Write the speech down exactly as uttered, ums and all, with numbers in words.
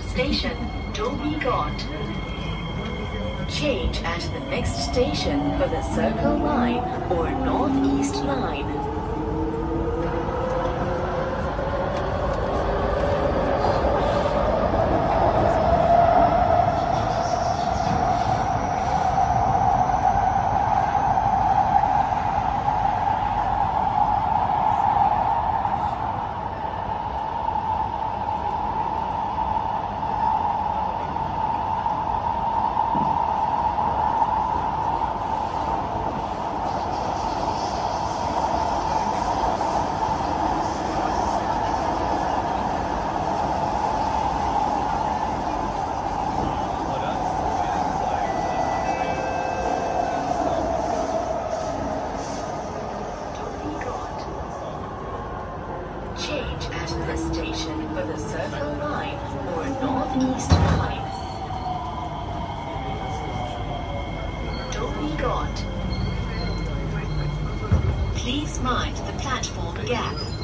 station, Dhoby Ghaut. Change at the next station for the Circle Line or Northeast Line. Change at the station for the Circle Line or Northeast Line. Dhoby Ghaut. Please mind the platform gap.